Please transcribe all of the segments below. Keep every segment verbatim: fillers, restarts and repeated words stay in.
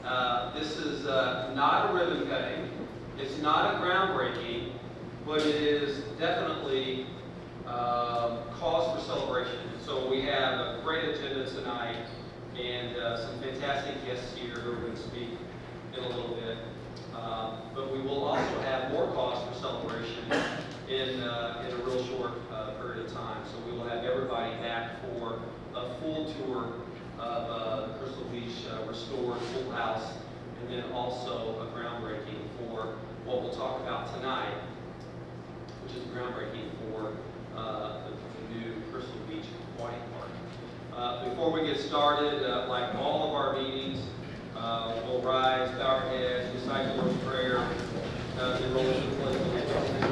Uh, this is uh, not a ribbon cutting. It's not a groundbreaking, but it is definitely uh, cause for celebration. So we have a great agenda tonight and uh, some fantastic guests here who are going to speak in a little bit. Uh, but we will also have more cause for celebration in, uh, in a real short uh, period of time. So we will have everybody back for a full tour of uh, the Crystal Beach uh, restored pool house, and then also a groundbreaking for what we'll talk about tonight, which is groundbreaking for uh, the, the new Crystal Beach Aquatic Park. Uh, before we get started, uh, like all of our meetings, uh, we'll rise, bow our heads, recite the Lord's Prayer, uh, then roll into the pledge of allegiance.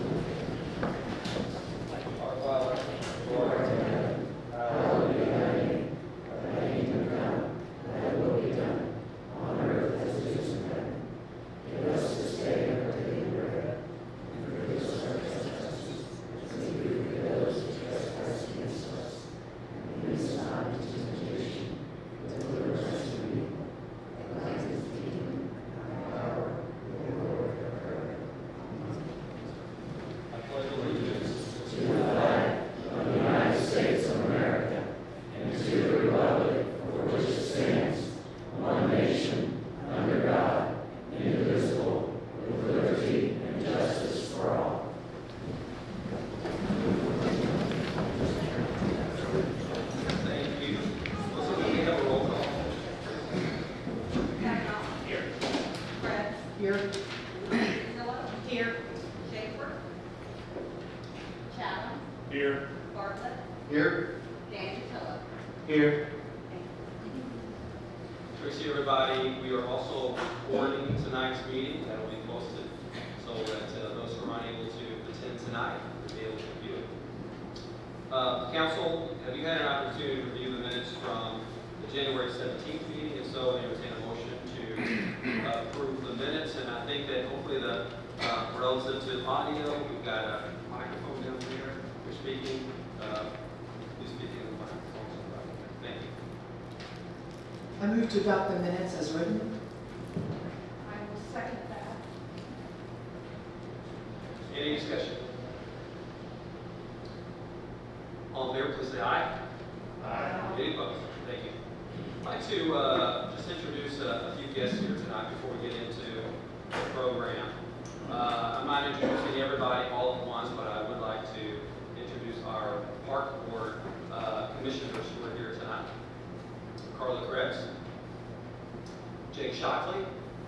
Our Father, who art in heaven, hallowed be thy name. Thy kingdom come, thy will be done, on earth as it is in heaven. Give us this day our daily bread, and forgive us our trespasses, as we forgive those who trespass against us. And lead us not into temptation, but deliver us from evil. For thine is the kingdom, and the power, and the glory forever. Amen. I pledge allegiance to the flag of the United States of America, and to the republic for which it stands, one nation, under God, indivisible, with liberty and justice for all. Thank you. Also, can we have a roll call? Here. Fred. Here. Miller. Here. Schaefer. Chatham. Here. Bartlett. Here. Dan Tilla. Here. Tracy, everybody, we are also recording tonight's meeting. That will be posted so that uh, those who are unable to attend tonight will be able to view it. Uh, Council, have you had an opportunity to review the minutes from the January seventeenth meeting? If so, I entertain a motion to uh, approve the minutes. And I think that hopefully the uh, relative to audio, we've got a microphone down there. You're speaking. Uh, please speak in the microphone. Thank you. I move to adopt the minutes as written. I will second that. Any discussion? All in favor, please say aye. Aye. Any opposed? Thank you. I'd like to uh, just introduce a, a few guests here tonight before we get into the program. Uh, I'm not introducing everybody all at once, but I would like to introduce our Park Board uh, commissioners who are here tonight. Carla Krebs, Jake Shockley,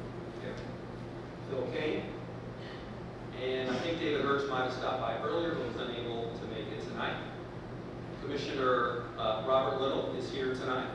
Phil Kane, and I think David Hertz might have stopped by earlier but was unable to make it tonight. Commissioner uh, Robert Little is here tonight.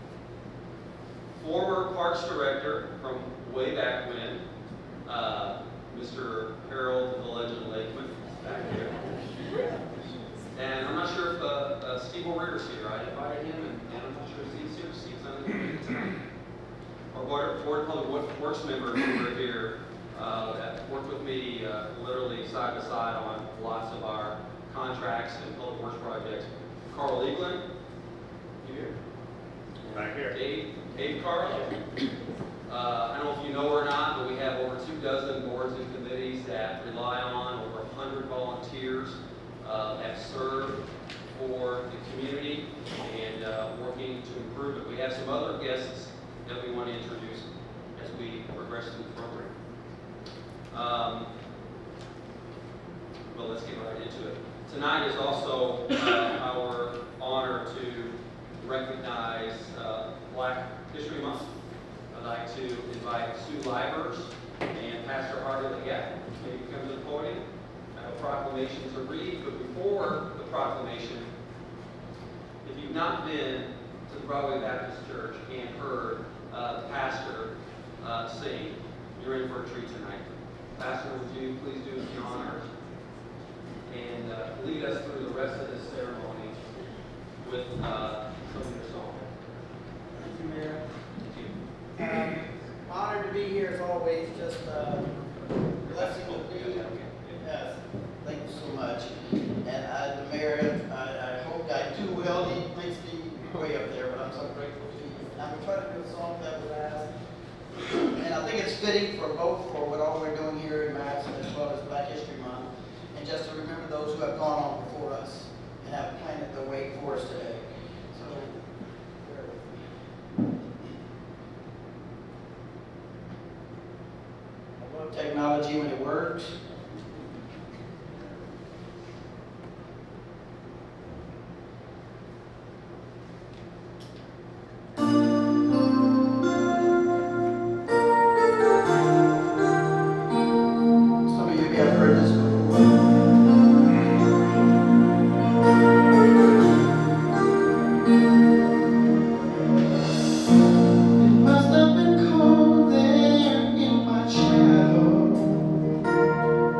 Former Parks Director from way back when, uh, Mister Harold the Legend Lakeman is back here. And I'm not sure if uh, uh, Steve O'Rear's here. I invited him, and, and I'm not sure if Steve's here. Steve's on the committee tonight. Our Board, Board of Public Works members who are here uh, that worked with me uh, literally side by side on lots of our contracts and public works projects. Carl Eaglin, you here? Back here. Dave, Dave Carl. Uh, I don't know if you know or not, but we have over two dozen boards and committees that rely on over one hundred volunteers uh, that serve for the community and uh, working to improve it. We have some other guests that we want to introduce as we progress through the program. Um, well, let's get right into it. Tonight is also uh, our honor to recognize uh, Black History Month. I'd like to invite Sue Livers and Pastor Harvey Leggett to maybe come to the podium. I have a proclamation to read, but before the proclamation, if you've not been to the Broadway Baptist Church and heard uh, the pastor uh, sing, you're in for a treat tonight. Pastor, would you please do us the honor and uh, lead us through the rest of this ceremony with uh, some of your song. Thank you, Mayor. Thank you. Um, honored to be here as always. Just uh, blessing to be. Yes, thank you so much. And uh, the mayor, I, I hope I do well. He makes me way up there, but I'm so grateful to you. I'm going to try to do a song that was asked. think it's fitting for both, for what all we're doing here in Madison as well as Black History Month, and just to remember those who have gone on before us and have planted the way for us today. So, bear with me. I love technology when it works. Some of you may have heard this before. It must have been cold there in my shadow.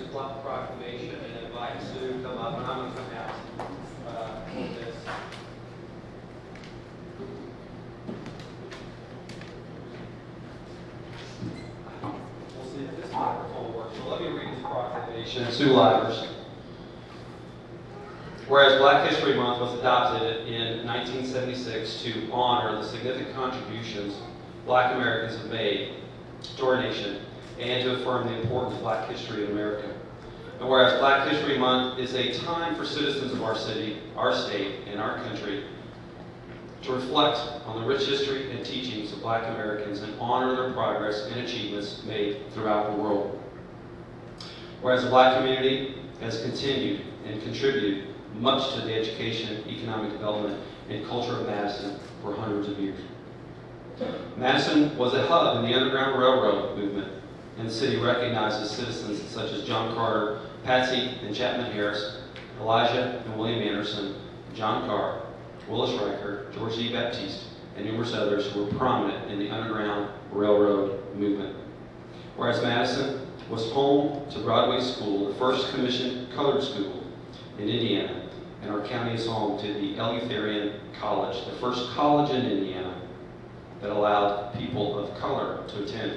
block proclamation and invite Sue to come up, and I'm going to come out uh, with this. We'll see if this microphone works. So let me read this proclamation. Sue Livers. Whereas Black History Month was adopted in nineteen seventy-six to honor the significant contributions Black Americans have made to our nation and to affirm the importance of Black history in America. And whereas Black History Month is a time for citizens of our city, our state, and our country to reflect on the rich history and teachings of Black Americans and honor their progress and achievements made throughout the world. Whereas the Black community has continued and contributed much to the education, economic development, and culture of Madison for hundreds of years. Madison was a hub in the Underground Railroad movement, and the city recognizes citizens such as John Carter, Patsy and Chapman Harris, Elijah and William Anderson, John Carr, Willis Riker, George E. Baptiste, and numerous others who were prominent in the Underground Railroad movement. Whereas Madison was home to Broadway School, the first commissioned colored school in Indiana, and our county is home to the Eleutherian College, the first college in Indiana that allowed people of color to attend.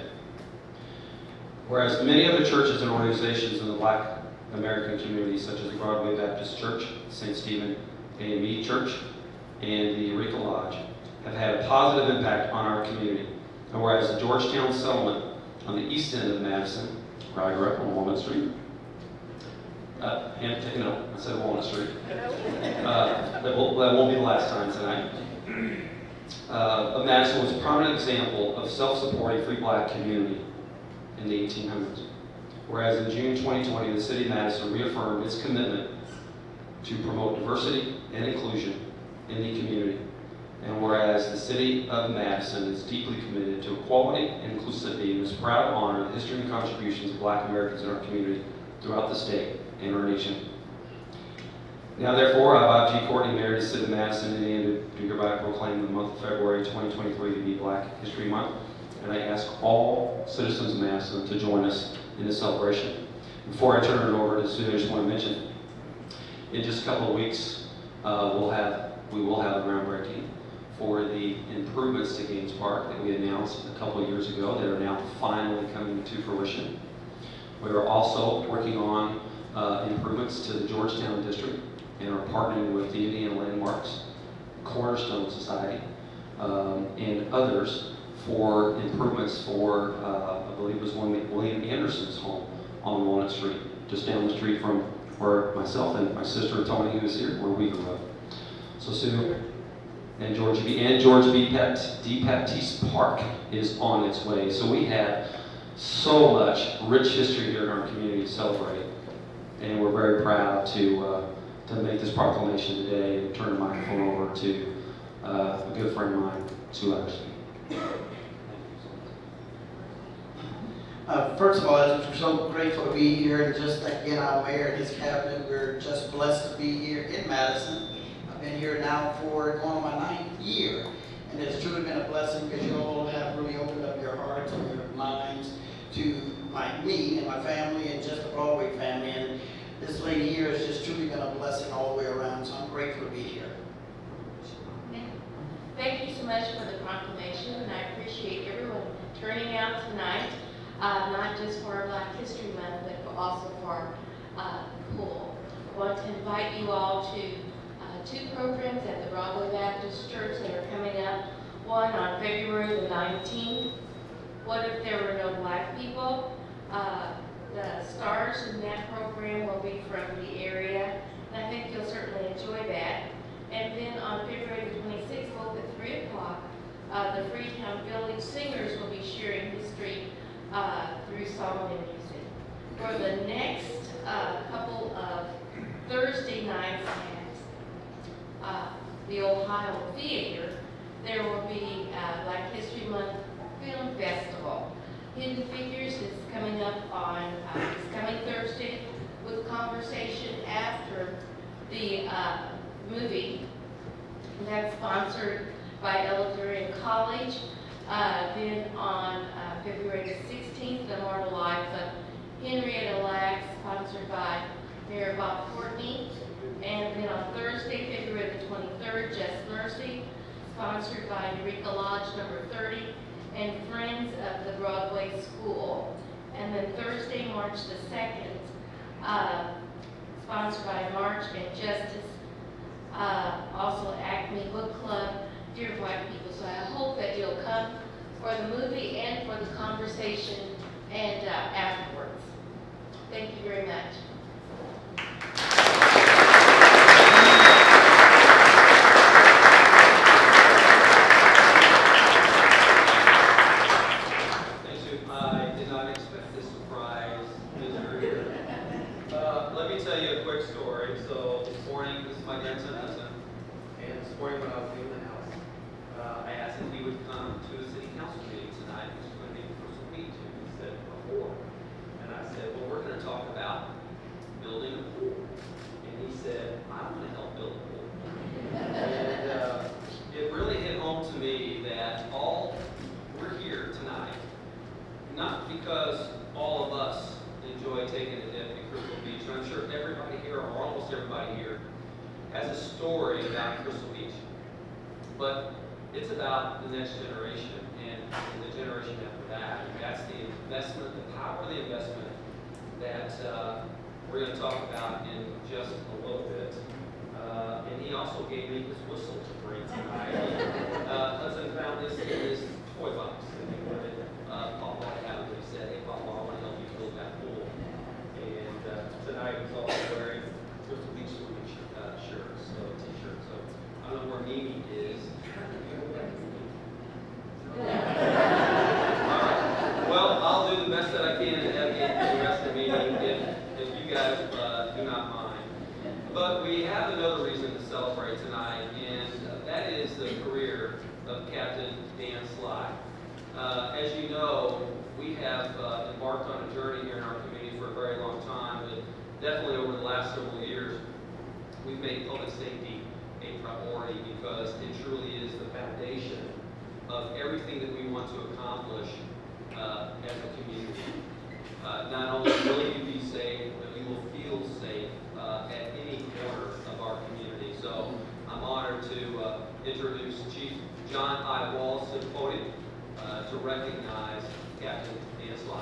Whereas many other churches and organizations in the Black American community, such as the Broadway Baptist Church, Saint Stephen A M E Church, and the Eureka Lodge, have had a positive impact on our community. And whereas the Georgetown Settlement on the east end of Madison, where I grew up on Walnut Street, uh, and, you know, I said Walnut Street, uh, that, will, that won't be the last time tonight. Uh, of Madison was a prominent example of self-supporting free Black community in the eighteen hundreds. Whereas in June twenty twenty, the city of Madison reaffirmed its commitment to promote diversity and inclusion in the community. And whereas the city of Madison is deeply committed to equality and inclusivity and is proud to honor the history and contributions of Black Americans in our community throughout the state and our nation. Now therefore, I, Bob G. Courtney, Mayor of the City of Madison, Indiana, do hereby proclaim the month of February twenty twenty-three to be Black History Month, and I ask all citizens of Madison to join us in this celebration. Before I turn it over to Sue, I just want to mention, in just a couple of weeks, uh, we'll have, we will have a groundbreaking for the improvements to Gaines Park that we announced a couple of years ago that are now finally coming to fruition. We are also working on uh, improvements to the Georgetown District and are partnering with the Indiana Landmarks, Cornerstone Society, um, and others for improvements for, uh, I believe it was one William Anderson's home on Walnut Street, just down the street from where myself and my sister Tony, who is here, where we grew up. So Sue and George B. and George B. Papt, D. Baptiste Park is on its way. So we have so much rich history here in our community to celebrate, and we're very proud to uh, to make this proclamation today and turn the microphone over to uh, a good friend of mine, Sue Livers. Uh, first of all, I'm so grateful to be here, and just again, our mayor and his cabinet, we're just blessed to be here in Madison. I've been here now for going on my ninth year, and it's truly been a blessing because you all have really opened up your hearts and your minds to my, me and my family and just the Broadway family. And this lady here has just truly been a blessing all the way around, so I'm grateful to be here. Thank you so much for the proclamation, and I appreciate everyone turning out tonight, uh, not just for our Black History Month, but also for our uh, pool. I want to invite you all to uh, two programs at the Broadway Baptist Church that are coming up. One on February the nineteenth, What If There Were No Black People? Uh, the stars in that program will be from the area, and I think you'll certainly enjoy that. And then on February the twenty-sixth, both at three o'clock, uh, the Freetown Village Singers will be sharing history uh, through song and music. For the next uh, couple of Thursday nights at uh, the Ohio Theater, there will be uh, Black History Month Film Festival. Hidden Figures is coming up on uh, this coming Thursday with conversation after the uh, movie. And that's sponsored by Eleutherian College. Uh, then on uh, February the sixteenth, the Immortal Life of Henrietta Lack, sponsored by Mayor Bob Courtney. And then on Thursday, February the twenty-third, Just Mercy, sponsored by Eureka Lodge number thirty, and Friends of the Broadway School. And then Thursday, March the second, uh, sponsored by March and Justice, uh, also Acme Book Club, Dear White People. So I hope that you'll come for the movie and for the conversation and uh, afterwards. Thank you very much. Thank you. I did not expect this surprise visitor here. Uh, let me tell you a quick story. So this morning, this is my grandson Hudson, and this morning when I was leaving the house, uh, I asked if he would come to a city council meeting tonight. This was going to be the first week to. He said before, and I said, well, we're going to talk about building a pool. And he said, I want to help build a pool. And uh, it really hit home to me that all we're here tonight, not because all of us enjoy taking a dip in Crystal Beach, and I'm sure everybody here, or almost everybody here, has a story about Crystal Beach. But it's about the next generation and, and the generation after that. And that's the investment, the power of the investment that uh, we're going to talk about in just a little bit. Uh, and he also gave me his whistle to bring tonight. uh, Hudson found this in his toy box. And he wanted uh, Papa to have it. He said, hey, Papa, I want to help you build that pool. And uh, tonight he's also wearing Crystal Beach uh, shirt, so t-shirt. So I don't know where Mimi is. All right. Well, I'll do the best that I can to navigate the rest of the meeting if, if you guys uh, do not mind. But we have another reason to celebrate tonight, and uh, that is the career of Captain Dan Sly. Uh, as you know, we have uh, embarked on a journey here in our community for a very long time, but definitely over the last several years, we've made public safety a priority because it truly is the foundation of everything that we want to accomplish uh, as a community. Uh, not only will you be safe, but you will feel safe uh, at any corner of our community. So I'm honored to uh, introduce Chief John I. Walls to the podium uh, to recognize Captain Dan Sly.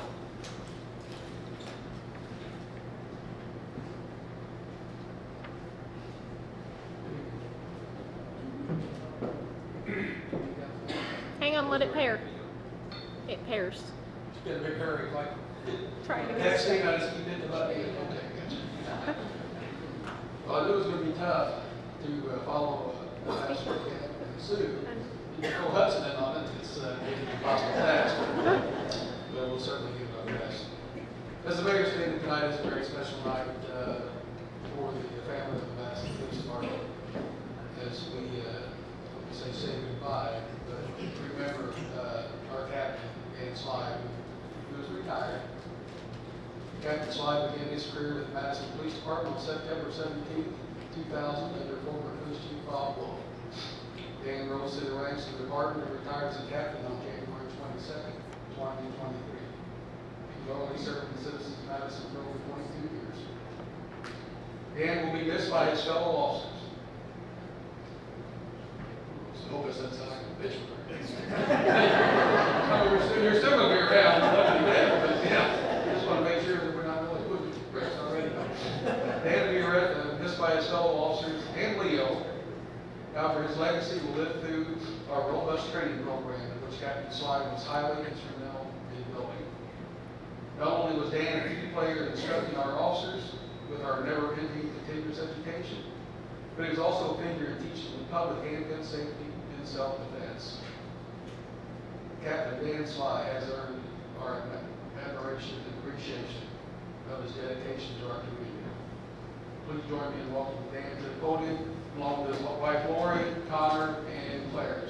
Hang on, let it pair. It pairs. Get a big hurry, like, Try to next thing I just keep hitting the button. Okay, gotcha. Well, I knew it was gonna be tough to uh, follow uh, Master and Sue. You can throw Hudson in on it, it's uh, an impossible task, but we'll certainly give it our best. As the mayor stated, tonight is a very special night uh, for the family of the Madison Police Department. As we, uh, we say, say goodbye, but remember uh, our captain, Dan Sly, who was retired. Captain Sly began his career with the Madison Police Department on September seventeenth, two thousand, under former Police Chief Bob Wolf. Dan rose to the ranks of the department and retired as a captain on January twenty-second, twenty twenty-three. He only served the citizens of Madison for over twenty-two years. Dan will be missed by his fellow officers. So hope it doesn't sound like a bitch. You're still going to be around, lucky that, but yeah, just want to make sure that we're not really putting rest already. Dan will be uh, missed by his fellow officers and Leo. However, his legacy will live through our robust training program, in which Captain Sly was highly instrumental in building. Not only was Dan a key player in instructing our officers with our never-ending continuous education, but he was also a figure in teaching the public handgun safety and self-defense. Captain Dan Sly has earned our admiration and appreciation of his dedication to our community. Please join me in welcoming Dan to the podium, along with his wife Lori, Connor, and Claire.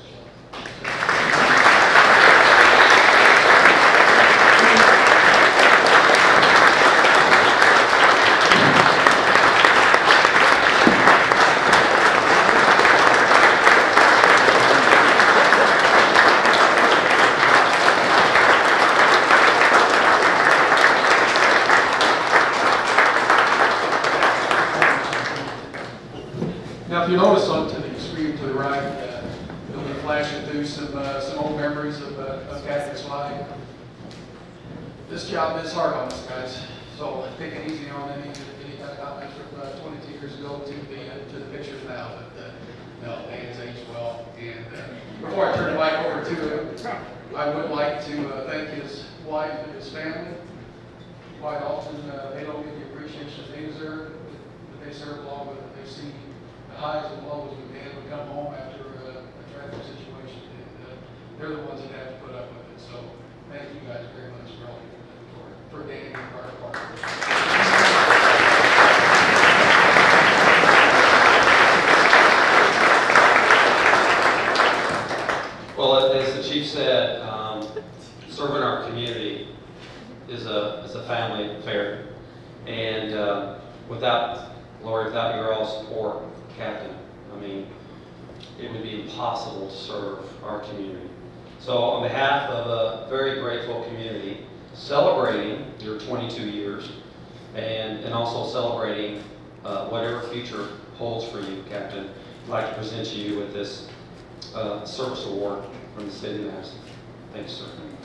Now, if you notice on to the screen to the right, uh, it'll be flashing through some uh, some old memories of, uh, of Catholic life. This job is hard on us, guys, so take it easy on any any kind of comments from uh, twenty-two years ago to the uh, to the pictures now. But uh, no, they has aged well. And uh, before I turn the mic over to him, I would like to uh, thank his wife and his family. Quite often, uh, they don't get the appreciation they deserve, but they serve along with it. They see the highs and lows when they have to come home after uh, a traffic situation, and uh, they're the ones that have to put up with it. So thank you guys very much for all you do for, for Danny and our department. Well, as the chief said, um, serving our community is a is a family affair, and uh, without Lori, without your all support, Captain, I mean, it would be impossible to serve our community. So, on behalf of a very grateful community, celebrating your twenty-two years, and and also celebrating uh, whatever future holds for you, Captain, I'd like to present you with this uh, service award from the city of Madison. Thank you, sir.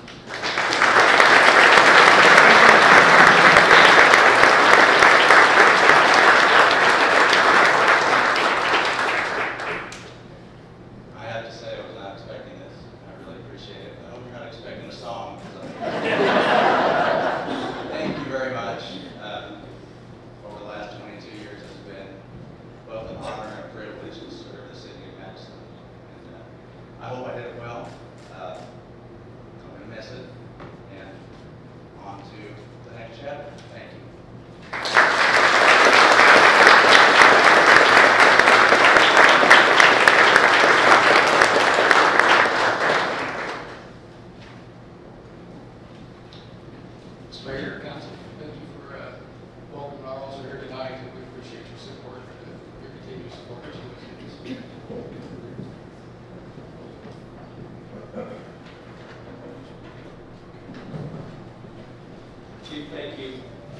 I hope I did it well. Uh, I'm going to miss it. And on to the next chapter. Thank you. Mister Mayor, Council, thank you for uh, welcoming our officer here tonight, and we appreciate your support and uh, your continued support. Chief, thank you.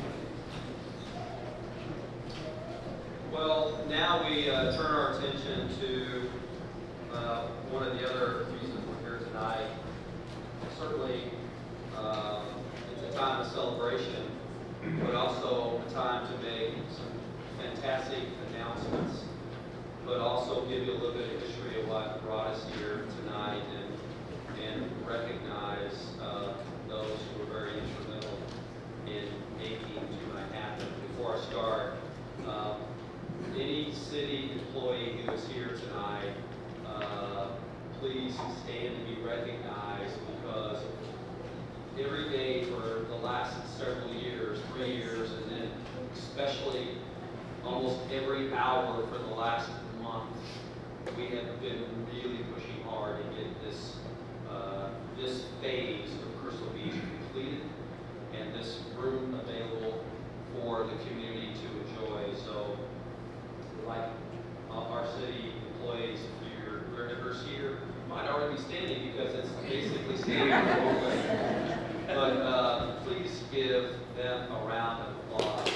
Well, now we uh, turn our attention to uh, one of the other reasons we're here tonight. Certainly, uh, it's a time of celebration, but also a time to make some fantastic announcements, but also give you a little bit of history of what brought us here tonight, and, and recognize uh, those who were very instrumental in making tonight happen. Before I start, um, any city employee who is here tonight, uh, please stand and be recognized, because every day for the last several years, three years, and then especially almost every hour for the last month, we have been really pushing hard to get this uh, this phase of Crystal Beach completed and this room available for the community to enjoy. So, like uh, our city employees, if you're regulars here, you might already be standing because it's basically standing room away. But uh, please give them a round of applause.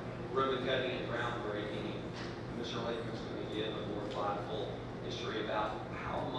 About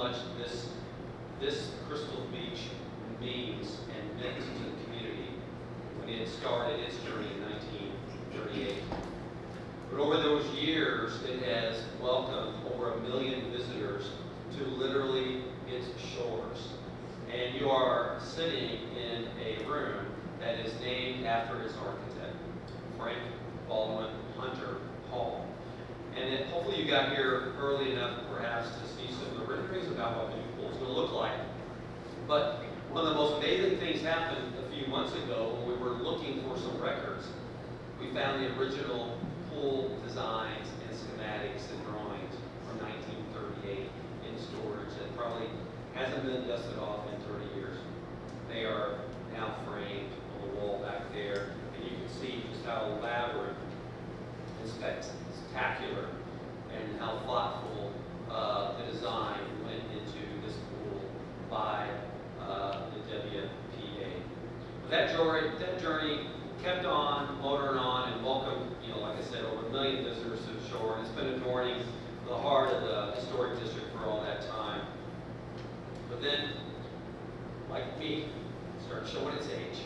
much this, this Crystal Beach means and meant to the community when it started its journey in nineteen thirty-eight. But over those years, it has welcomed over a million visitors to literally its shores. And you are sitting in a room that is named after its architect, Frank Baldwin Hunter Hall. And it, hopefully you got here early enough perhaps to see some of the renderings about what the new pool is going to look like. But one of the most amazing things happened a few months ago when we were looking for some records. We found the original pool designs and schematics and drawings from nineteen thirty-eight in storage that probably hasn't been dusted off in thirty years. They are now framed on the wall back there, and you can see just how elaborate and spectacular and how thoughtful uh, the design went into this pool by uh, the W P A. That journey, that journey kept on, motoring on, and welcomed, you know, like I said, over a million visitors to the shore, and it's been adorning the heart of the historic district for all that time. But then, like me, started showing its age.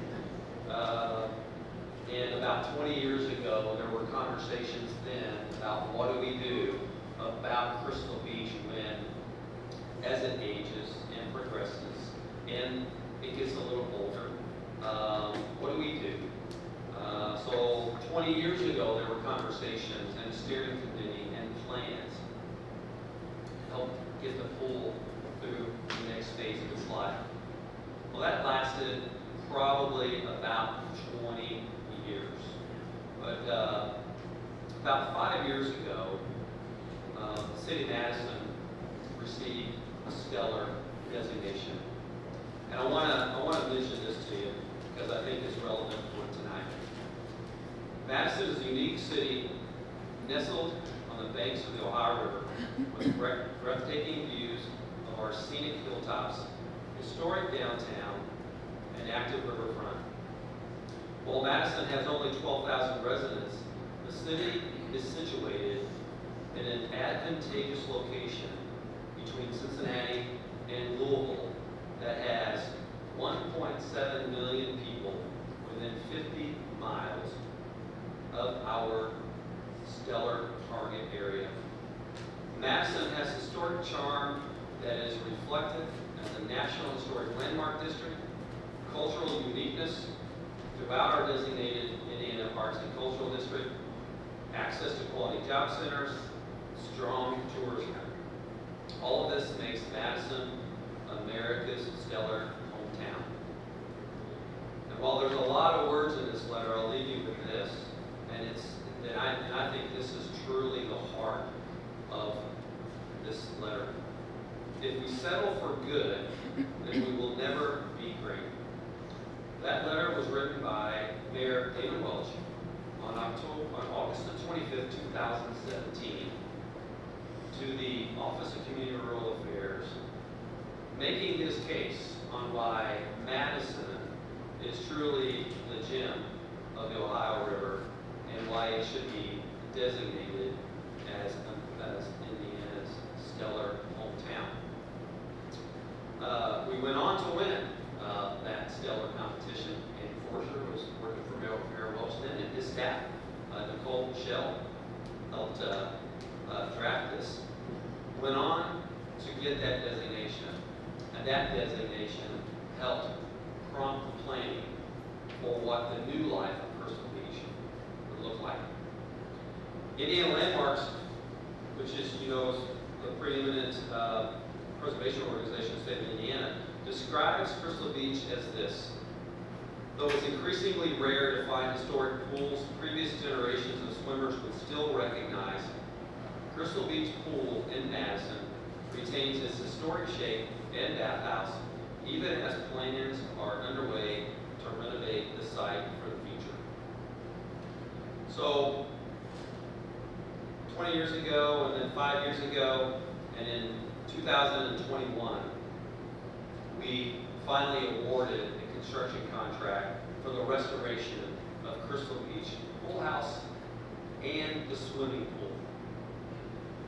Uh, and about twenty years ago, there were conversations then about what do we do about Crystal Beach when, as it ages and progresses, and it gets a little older. Um, what do we do? Uh, so twenty years ago, there were conversations and a steering committee and plans to help get the pool through the next phase of its life. Well, that lasted probably about twenty years. But uh, about five years ago, uh, the city of Madison received a stellar designation. And I want to I want to mention this to you because I think it's relevant for tonight. Madison is a unique city nestled on the banks of the Ohio River with breathtaking views of our scenic hilltops, historic downtown, and active riverfront. While Madison has only twelve thousand residents, the city is situated in an advantageous location between Cincinnati and Louisville that has one point seven million people within fifty miles of our stellar target area. Madison has historic charm that is reflected as a National Historic Landmark District, cultural uniqueness throughout our designated Indiana Arts and Cultural District, access to quality job centers, strong tourism. All of this makes Madison America's stellar hometown. And while there's a lot of words in this letter, I'll leave you with this, and it's and I, and I think this is truly the heart of this letter. If we settle for good, then we will never be great. That letter was written by Mayor Damon Welch on October, on August the twenty-fifth, two thousand seventeen, to the Office of Community and Rural Affairs, making his case on why Madison is truly the gem of the Ohio River and why it should be designated as, as Indiana's stellar hometown. Uh, we went on to win uh, that stellar competition, and Forster was working for Mayor, Mayor Welch then, and his staff, uh, Nicole Shell, helped uh, uh, draft this. Went on to get that designation, and that designation helped prompt the planning for what the new life of Crystal Beach would look like. Indiana Landmarks, which is, you know, the preeminent uh, preservation organization in the state of Indiana, describes Crystal Beach as this. Though it's increasingly rare to find historic pools, previous generations of swimmers would still recognize Crystal Beach Pool in Madison retains its historic shape and bathhouse, even as plans are underway to renovate the site for the future. So, twenty years ago, and then five years ago, and in two thousand twenty-one, we finally awarded a construction contract for the restoration of Crystal Beach Pool House and the swimming pool.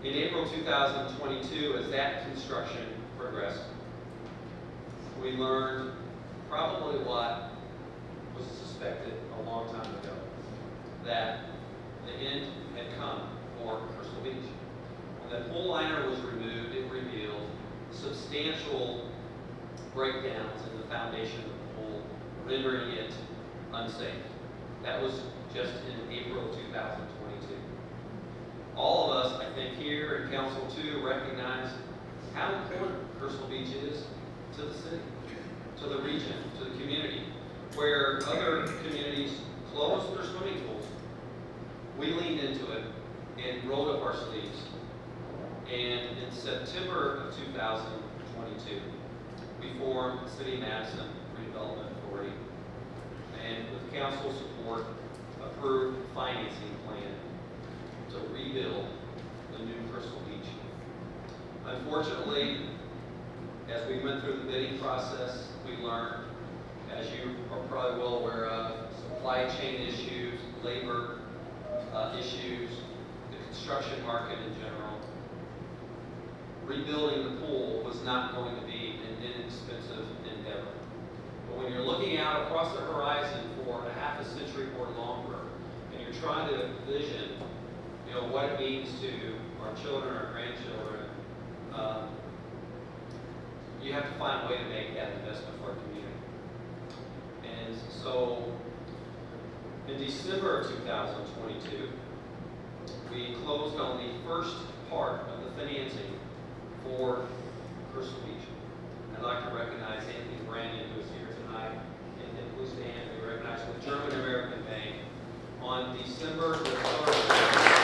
In April two thousand twenty-two, as that construction progressed, we learned probably what was suspected a long time ago, that the end had come for Crystal Beach. When the pool liner was removed, it revealed substantial breakdowns in the foundation of the pool, rendering it unsafe. That was just in April of two thousand twenty-two. All of us, I think, here in Council two recognize how important Crystal Beach is to the city, to the region, to the community. Where other communities closed their swimming pools, we leaned into it and rolled up our sleeves. And in September of two thousand twenty-two, we formed City Madison Redevelopment Authority, and with council support, approved a financing plan to rebuild the new Crystal Beach. Unfortunately, as we went through the bidding process, we learned, as you are probably well aware of, supply chain issues, labor uh, issues, the construction market in general. Rebuilding the pool was not going to be an inexpensive endeavor. But when you're looking out across the horizon for a half a century or longer, and you're trying to envision, you know, what it means to our children, our grandchildren, um, you have to find a way to make that investment for our community. And so, in December of two thousand twenty-two, we closed on the first part of the financing for Crystal Beach. I'd like to recognize Anthony Brandon, who is here tonight, and then please stand. We recognize the German American Bank on December the third.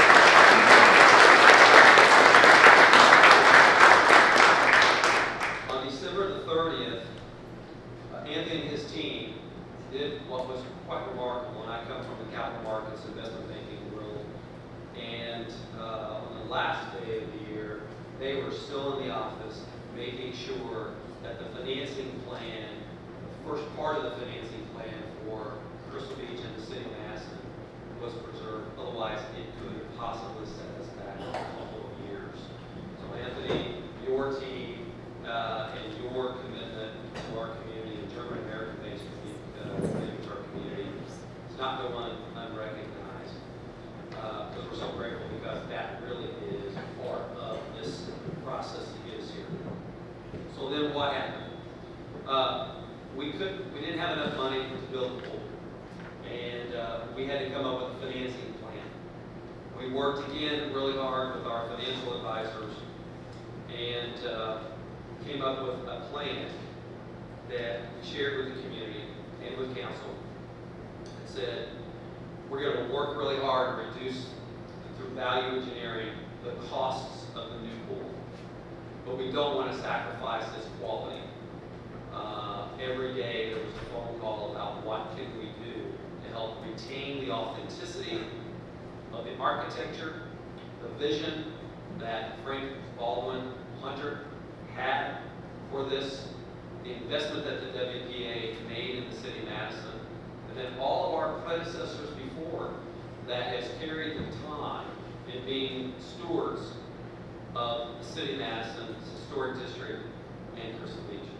thirtieth, uh, Anthony and his team did what was quite remarkable, and I come from the capital markets investment banking world, and uh, on the last day of the year, they were still in the office making sure that the financing plan, the first part of the financing plan for Crystal Beach and the city of Madison was preserved. Otherwise, it could possibly set us back a couple of years. So Anthony, your team, Uh, and your commitment to our community, and German American based uh, commitment to our community, is not go un unrecognized. Because uh, we're so grateful, because that really is part of this process to get us here. So then what happened? Uh, we could we didn't have enough money to build the pool, and uh, we had to come up with a financing plan. We worked again really hard with our financial advisors, and uh, came up with a plan that we shared with the community and with council. It said, we're going to work really hard to reduce, through value engineering, the costs of the new pool. But we don't want to sacrifice its quality. Uh, every day there was a phone call about what can we do to help retain the authenticity of the architecture, the vision that Frank Baldwin Hunter had for this, the investment that the W P A made in the city of Madison, and then all of our predecessors before that has carried the time in being stewards of the city of Madison's historic district and Crystal Beach.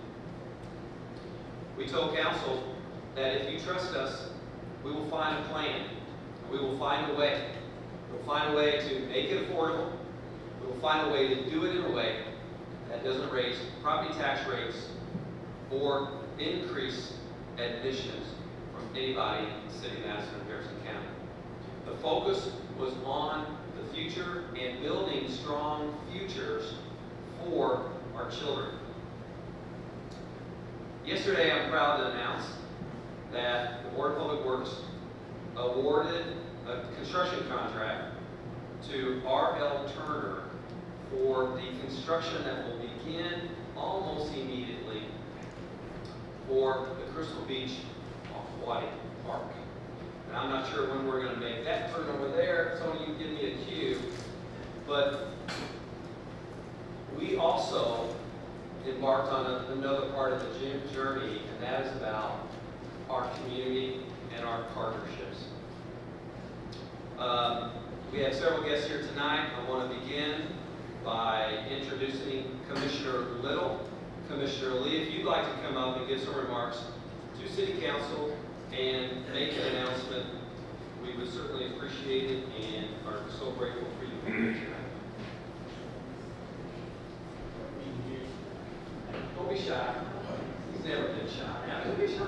We told council that if you trust us, we will find a plan. We will find a way. We'll find a way to make it affordable. We will find a way to do it in a way that doesn't raise property tax rates or increase admissions from anybody in the city of Madison and Harrison County. The focus was on the future and building strong futures for our children. Yesterday, I'm proud to announce that the Board of Public Works awarded a construction contract to R L Turner for the construction that will begin almost immediately for the Crystal Beach Aquatic Park. And I'm not sure when we're going to make that turn over there, so you give me a cue. But we also embarked on a, another part of the journey, and that is about our community and our partnerships. Um, We have several guests here tonight. I want to begin by introducing Commissioner Little. Commissioner Lee, if you'd like to come up and give some remarks to City Council and make an announcement, we would certainly appreciate it and are so grateful for you being here tonight. Don't be shy. He's never been shy. Now, don't be shy.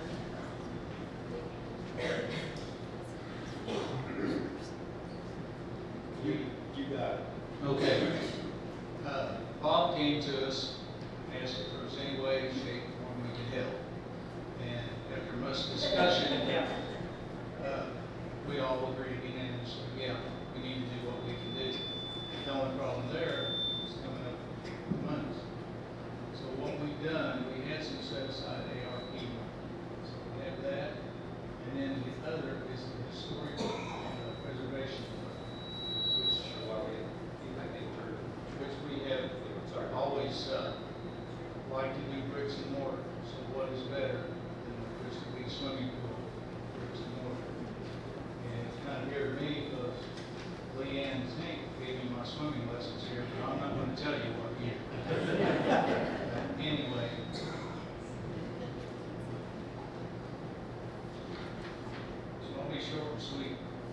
You, you got it. Okay. Uh, Bob came to us and asked if there was any way, shape, or form we could help. And after much discussion, uh, we all agreed unanimously, yeah, we need to do what we can do. The only problem there is coming up with money. So what we've done, we had some set aside A R P money. So we have that. And then the other is the historic uh, preservation fund, which, which we have always uh, liked to do bricks and mortar. So what is better than a crystal big swimming pool, bricks and mortar? And it's kind of weird to me because Leanne Zink gave me my swimming lessons here, but I'm not going to tell you what year. Anyway. So I'll be short and sweet.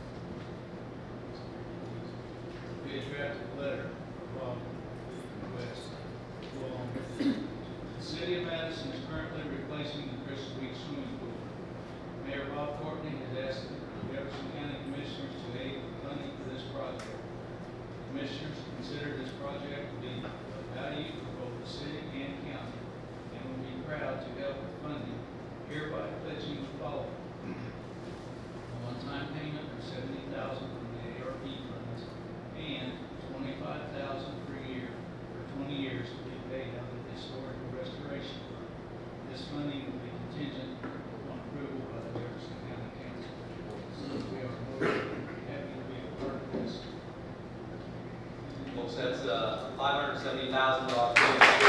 We had drafted a letter from the West. Well, the City of Madison is currently replacing the Crystal Beach swimming pool. Mayor Bob Courtney has asked the Jefferson County Commissioners to aid with funding for this project. Commissioners consider this project to be of value for both the city and county, and will be proud to help with funding, hereby pledging the following. A one-time payment of seventy thousand dollars from the A R P funds and twenty-five thousand dollars per year for twenty years to be paid out of the historical restoration fund. This funding will be contingent upon approval by the Jefferson County Council. So we are more than happy to be a part of this. Folks, that's uh, five hundred seventy thousand dollars.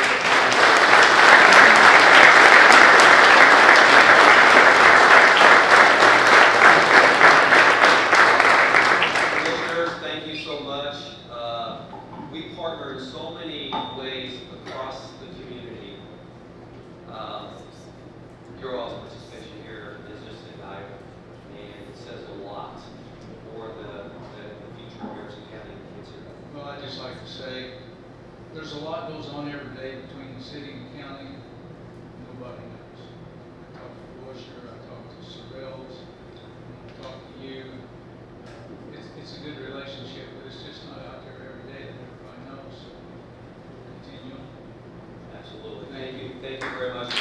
Commissioners, thank you so much. Uh, we partner in so many ways across the community. Um, your all's participation here is just invaluable, and it says a lot for the, the, the future of Jefferson County and kids here. Well, I'd just like to say, there's a lot goes on every day between the city and the county. Nobody knows. I talked to Busher, I talked to Sorrells, I talked to you. Uh, It's, it's a good relationship, but it's just not out there every day that everybody knows. So continue. Absolutely. Thank you. Thank you very much.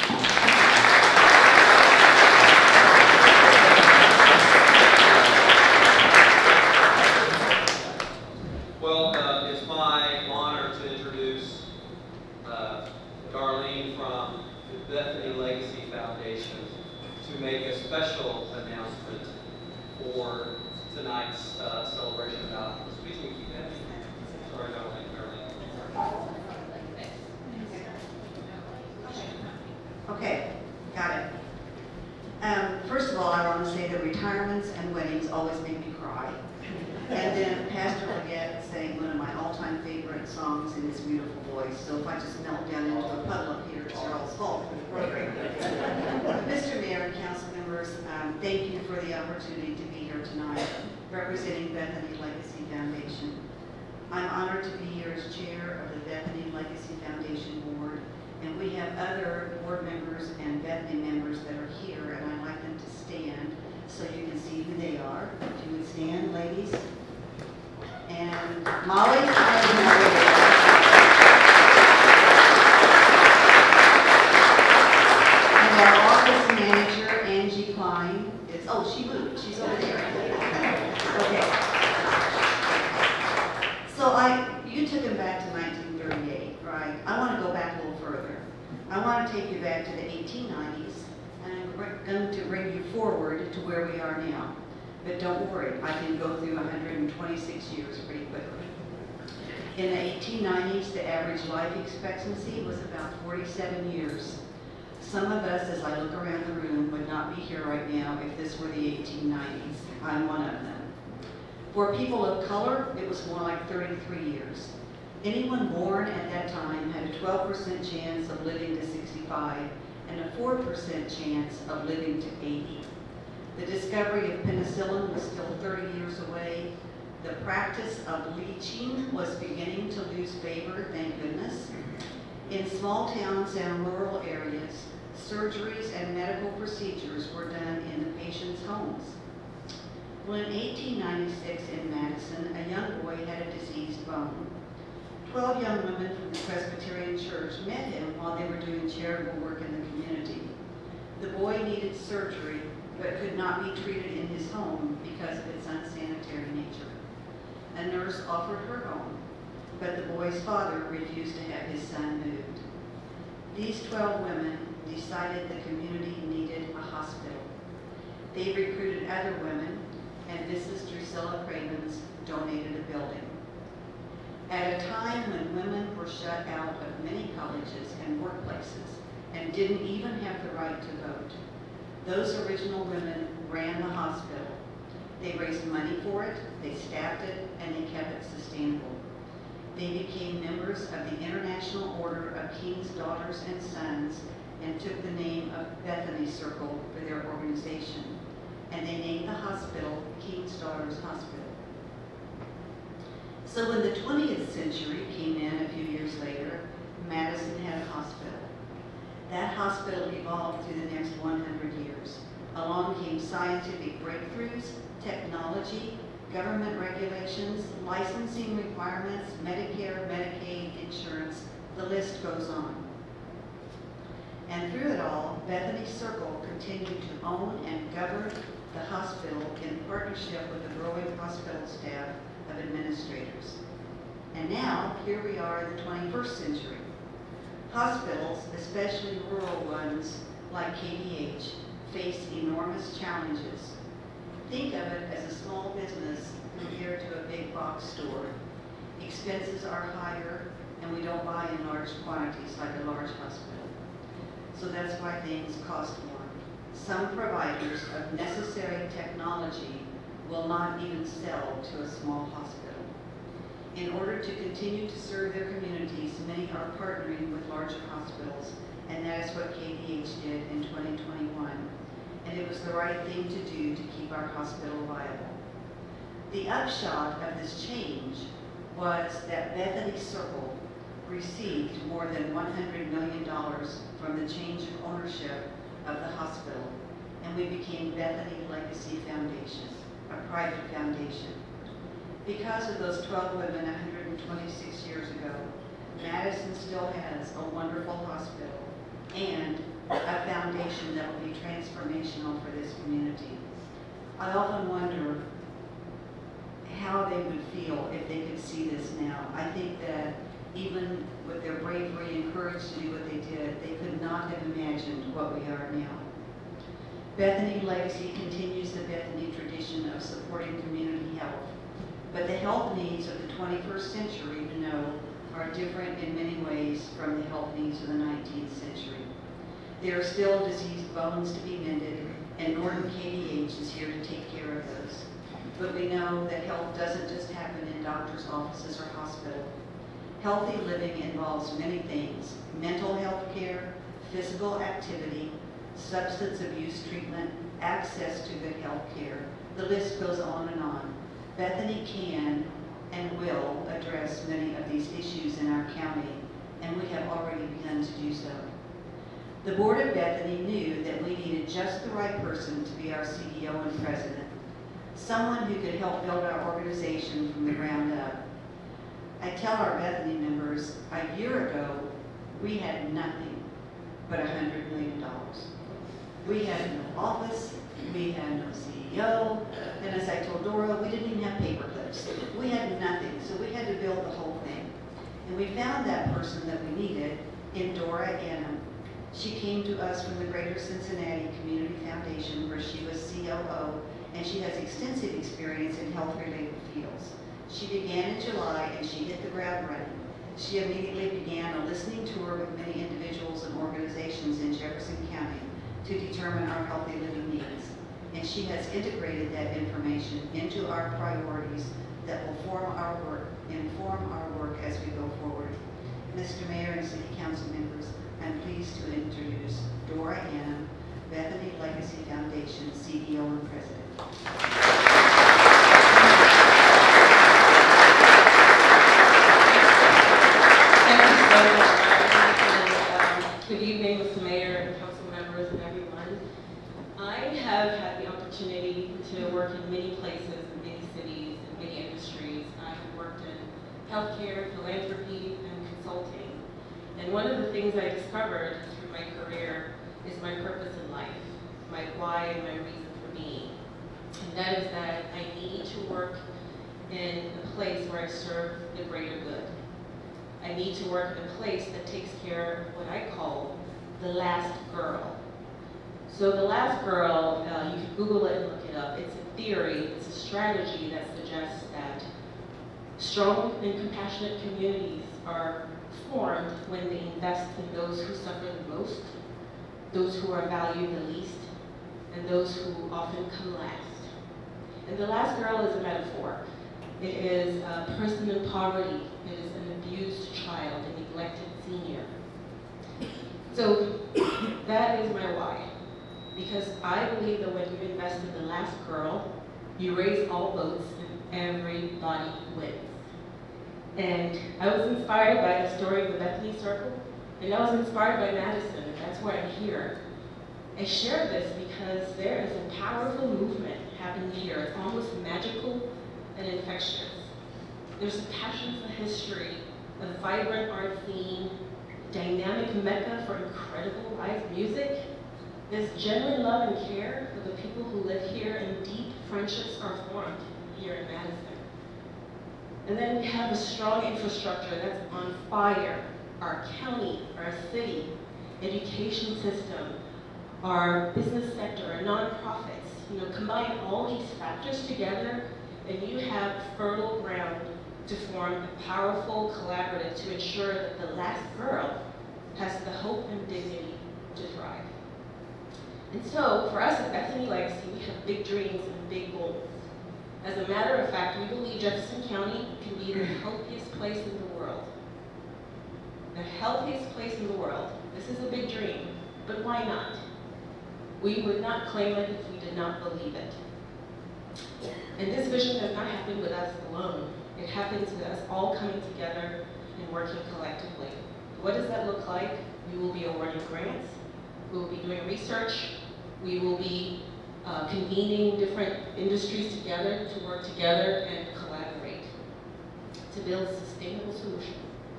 Well, uh, it's my honor to introduce uh, Darlene from the Bethany Legacy Foundation to make a special announcement for tonight's uh, celebration about, excuse me, keep that. Sorry, Darlene, Darlene. Okay, got it. Um, first of all, I want to say that retirements and weddings always make me cry. And then Pastor Leggett sang one of my all-time favorite songs in his beautiful voice. So if I just melt down into a puddle up here, it's your all's fault. Mister Mayor and council members, um, thank you for the opportunity to be here tonight, representing Bethany Legacy Foundation. I'm honored to be here as chair of the Bethany Legacy Foundation Board, and we have other board members and Bethany members that are here, and I'd like them to stand so you can see who they are. If you would stand, ladies. And Molly, I and our office manager, Angie Klein, is, oh, she moved, she's over there. Okay. So I, you took him back to nineteen thirty-eight, right? I want to go back a little further. I want to take you back to the eighteen nineties, and I'm going to bring you forward to where we are now. But don't worry, I can go through one hundred twenty-six years pretty quickly. In the eighteen nineties, the average life expectancy was about forty-seven years. Some of us, as I look around the room, would not be here right now if this were the eighteen nineties. I'm one of them. For people of color, it was more like thirty-three years. Anyone born at that time had a twelve percent chance of living to sixty-five and a four percent chance of living to eighty. The discovery of penicillin was still thirty years away. The practice of leeching was beginning to lose favor, thank goodness. In small towns and rural areas, surgeries and medical procedures were done in the patient's homes. Well, in eighteen ninety-six in Madison, a young boy had a diseased bone. Twelve young women from the Presbyterian Church met him while they were doing charitable work in the community. The boy needed surgery, but could not be treated in his home because of its unsanitary nature. A nurse offered her home, but the boy's father refused to have his son moved. These twelve women decided the community needed a hospital. They recruited other women, and Missus Drusilla Cravens donated a building. At a time when women were shut out of many colleges and workplaces and didn't even have the right to vote, those original women ran the hospital. They raised money for it, they staffed it, and they kept it sustainable. They became members of the International Order of King's Daughters and Sons and took the name of Bethany Circle for their organization. And they named the hospital King's Daughters Hospital. So when the twentieth century came in a few years later, Madison had a hospital. That hospital evolved through the next one hundred years. Along came scientific breakthroughs, technology, government regulations, licensing requirements, Medicare, Medicaid, insurance, the list goes on. And through it all, Bethany Circle continued to own and govern the hospital in partnership with a growing hospital staff of administrators. And now, here we are in the twenty-first century. Hospitals, especially rural ones like K B H, face enormous challenges. Think of it as a small business compared to a big box store. Expenses are higher, and we don't buy in large quantities like a large hospital. So that's why things cost more. Some providers of necessary technology will not even sell to a small hospital. In order to continue to serve their communities, many are partnering with larger hospitals, and that is what K B H did in twenty twenty-one. And it was the right thing to do to keep our hospital viable. The upshot of this change was that Bethany Circle received more than one hundred million dollars from the change of ownership of the hospital, and we became Bethany Legacy Foundation, a private foundation. Because of those twelve women one hundred twenty-six years ago, Madison still has a wonderful hospital and a foundation that will be transformational for this community. I often wonder how they would feel if they could see this now. I think that even with their bravery and courage to do what they did, they could not have imagined what we are now. Bethany Legacy continues the Bethany tradition of supporting community health, but the health needs of the twenty-first century, we know, are different in many ways from the health needs of the nineteenth century. There are still diseased bones to be mended, and Norton K B H is here to take care of those. But we know that health doesn't just happen in doctors' offices or hospitals. Healthy living involves many things: mental health care, physical activity, substance abuse treatment, access to good health care. The list goes on and on. Bethany can and will address many of these issues in our county, and we have already begun to do so. The board of Bethany knew that we needed just the right person to be our C E O and president, someone who could help build our organization from the ground up. I tell our Bethany members, a year ago, we had nothing but one hundred million dollars. We had no office, we had no C E O, and as I told Dora, we didn't even have paper clips. We had nothing, so we had to build the whole thing. And we found that person that we needed in Dora Annam. She came to us from the Greater Cincinnati Community Foundation, where she was C O O, and she has extensive experience in health-related fields. She began in July, and she hit the ground running. She immediately began a listening tour with many individuals and organizations in Jefferson County to determine our healthy living needs. and she has integrated that information into our priorities that will form our work, inform our work as we go forward. Mister Mayor and City Council members, I'm pleased to introduce Dora Ann, Bethany Legacy Foundation C E O and President. Thank you so much, Aaron, and um, good evening, Mister Mayor and council members and everyone. I have had the opportunity to work in many places, in many cities, in many industries. I have worked in healthcare, philanthropy, and consulting. And one of the things I discovered through my career is my purpose in life, my why and my reason for being. And that is that I need to work in a place where I serve the greater good. I need to work in a place that takes care of what I call the last girl. So the last girl, uh, you can Google it and look it up. It's a theory, it's a strategy that suggests that strong and compassionate communities are formed when they invest in those who suffer the most, those who are valued the least, and those who often come last. And the last girl is a metaphor. It is a person in poverty. It is an abused child, a neglected senior. So that is my why. Because I believe that when you invest in the last girl, you raise all boats and everybody wins. And I was inspired by the story of the Bethany Circle, and I was inspired by Madison, and that's why I'm here. I share this because there is a powerful movement happening here. It's almost magical and infectious. There's a passion for history, a vibrant art scene, dynamic mecca for incredible live music. There's genuine love and care for the people who live here, and deep friendships are formed here in Madison. And then we have a strong infrastructure that's on fire. Our county, our city, education system, our business sector, our nonprofits, you know, combine all these factors together, and you have fertile ground to form a powerful collaborative to ensure that the last girl has the hope and dignity to thrive. And so, for us at Bethany Legacy, we have big dreams and big goals. As a matter of fact, we believe Jefferson County can be the healthiest place in the world. The healthiest place in the world. This is a big dream, but why not? We would not claim it if we did not believe it. And this vision does not happen with us alone. It happens with us all coming together and working collectively. What does that look like? We will be awarding grants. We will be doing research. We will be uh, convening different industries together to work together and collaborate to build sustainable solutions.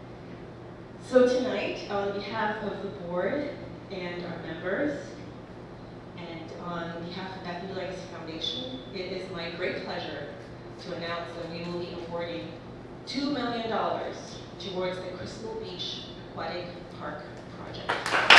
So tonight, on behalf of the board and our members, and on behalf of Bethany Legacy Foundation, it is my great pleasure to announce that we will be awarding two million dollars towards the Crystal Beach Aquatic Park project.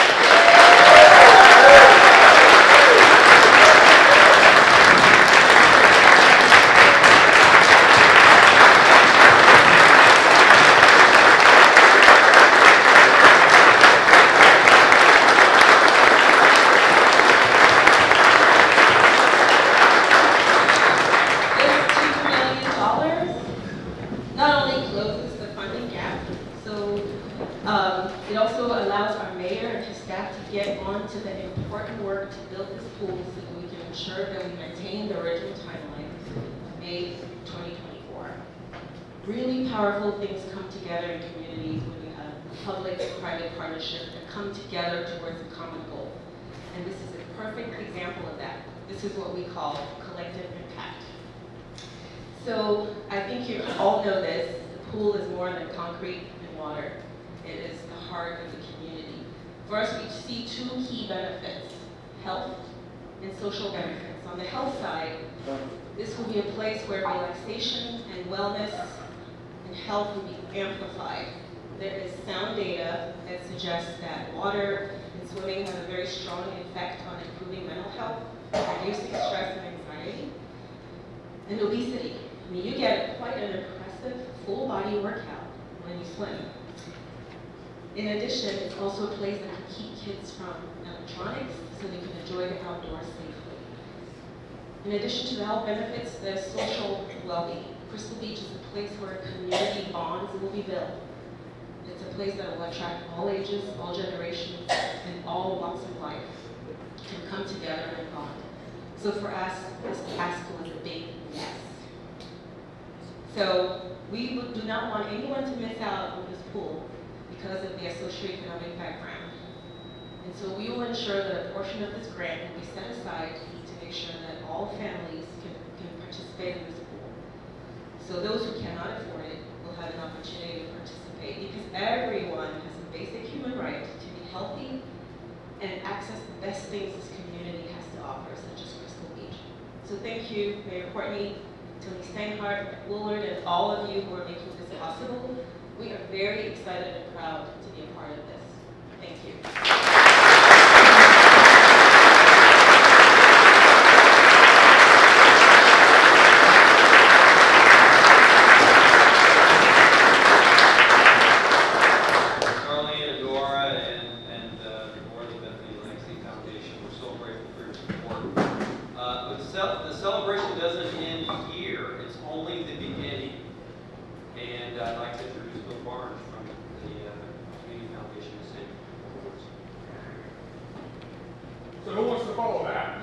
To the important work to build this pool so that we can ensure that we maintain the original timeline of May twenty twenty-four. Really powerful things come together in communities when you have public-private partnership that come together towards a common goal. And this is a perfect example of that. This is what we call collective impact. So I think you all know this. The pool is more than concrete and water. It is the heart of the community. First, we see two key benefits, health and social benefits. On the health side, this will be a place where relaxation and wellness and health will be amplified. There is sound data that suggests that water and swimming have a very strong effect on improving mental health, reducing stress and anxiety, and obesity. I mean, you get quite an impressive full body workout when you swim. In addition, it's also a place that can keep kids from electronics so they can enjoy the outdoors safely. In addition to the health benefits, there's social well-being. Crystal Beach is a place where community bonds will be built. It's a place that will attract all ages, all generations, and all walks of life can come together and bond. So for us, this task was a big yes. So we would- do not want anyone to miss out on this pool because of their socioeconomic background. And so we will ensure that a portion of this grant will be set aside to make sure that all families can, can participate in this pool. So those who cannot afford it will have an opportunity to participate because everyone has a basic human right to be healthy and access the best things this community has to offer, such as Crystal Beach. So thank you, Mayor Courtney, Tony Steinhardt, Willard, and all of you who are making this possible. We are very excited and proud to be a part of this. Thank you. So who wants to follow that?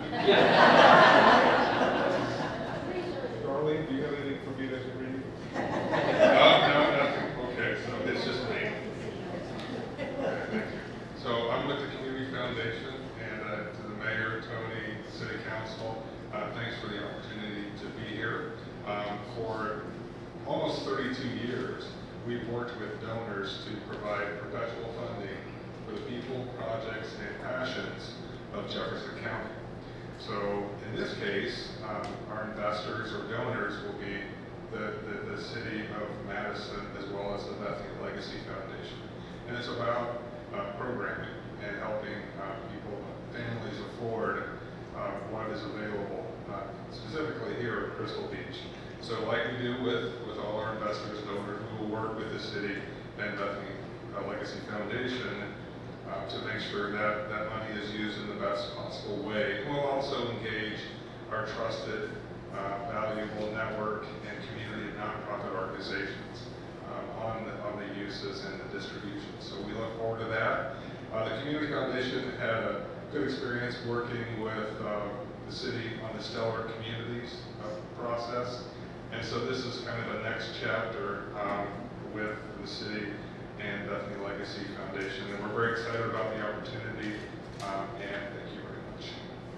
Darlene, do you have anything for me that's reading? No, no, nothing. Okay, so it's just me. Okay, thank you. So I'm with the Community Foundation, and uh, to the mayor, Tony, City Council, uh, thanks for the opportunity to be here. Um, for almost thirty-two years, we've worked with donors to provide perpetual funding for the people, projects, and passions of Jefferson County. So in this case, um, our investors or donors will be the, the, the city of Madison as well as the Bethany Legacy Foundation. And it's about uh, programming and helping uh, people, families afford uh, what is available, uh, specifically here at Crystal Beach. So like we do with, with all our investors, donors, we will work with the city and Bethany uh, Legacy Foundation Uh, to make sure that that money is used in the best possible way. We'll also engage our trusted, uh, valuable network and community nonprofit organizations um, on, the, on the uses and the distribution. So we look forward to that. Uh, the Community Foundation had a good experience working with uh, the city on the Stellar Communities uh, process. And so this is kind of the next chapter um, with the city and Bethany Legacy Foundation. And we're very excited about the opportunity, um, and thank you very much.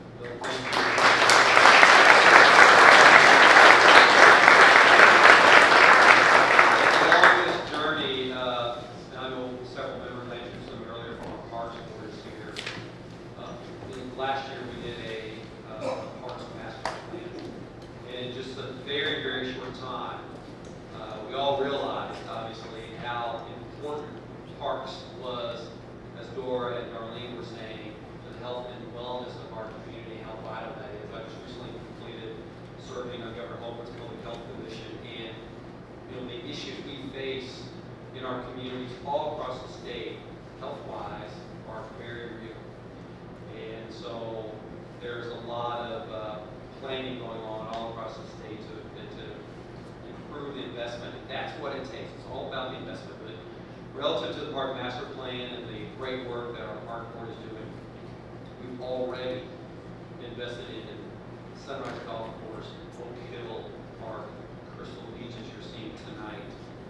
Along this journey, uh, and I know several members, I introduced them earlier from our Parks Board is here. Uh, in- last year we did a uh, Parks Master Plan. And in just a very, very short time, uh, we all realized, obviously, how important parks was, as Dora and Darlene were saying, to the health and wellness of our community, how vital that is. I just recently completed serving on Governor Holbert's Public Health Commission, and you know the issues we face in our communities all across the state, health-wise, are very real. And so there's a lot of uh, planning going on all across the state to, to improve the investment. And that's what it takes. It's all about the investment. But relative to the Park Master Plan and the great work that our Park Board is doing, we've already invested in Sunrise Golf Course, Oak Hill Park, Crystal Beach, as you're seeing tonight,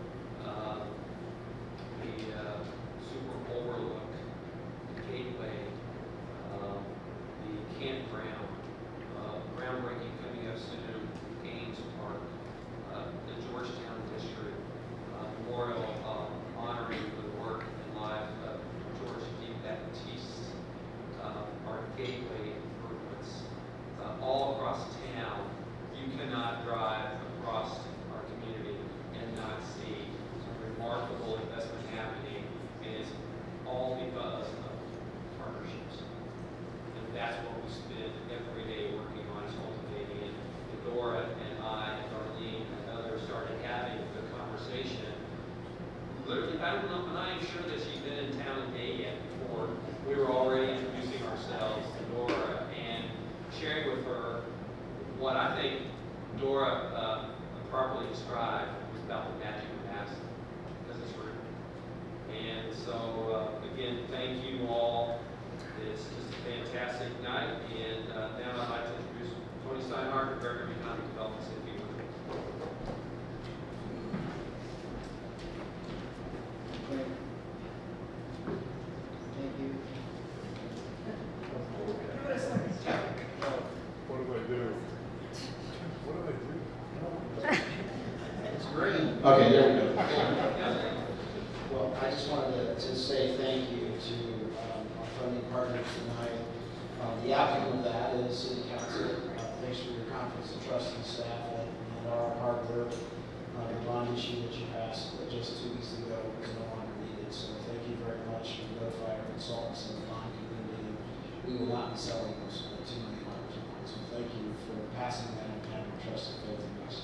uh, the uh, Super Overlook, the Gateway, um, the campground, uh, groundbreaking coming up soon, Gaines Park, uh, the Georgetown District, uh, Memorial uh, honoring the work and life of George D. Baptiste, uh, our gateway improvements, uh, all across town. You cannot drive across our community and not see some remarkable investment happening, and it's all because of partnerships. And that's what we spend every day working on, is cultivating. And Dora and I and Darlene and others started having the conversation. Literally, I don't know, and I am sure that she's been in town a day yet before we were already introducing ourselves to Dora and sharing with her what I think Dora uh, properly described was about the magic of Mass because it's real. And so, uh, again, thank you all. It's just a fantastic night. And uh, now I'd like to introduce Tony Steinhardt, Director of Economic Development, City of Beaver. Thank you. What do I do? What do I do? It's green. Okay, there we go. Well, I just wanted to, to say thank you to um, our funding partners tonight. Um, the outcome of that is City Council. Uh, thanks for your confidence and trust in staff and, and our hard work. Uh, the bond issue that you passed uh, just two weeks ago is no longer needed. So thank you very much. We notify our consultants in the bond community. We will not be selling those uh, two million dollars a month. So thank you for passing that and having trust and faith in us.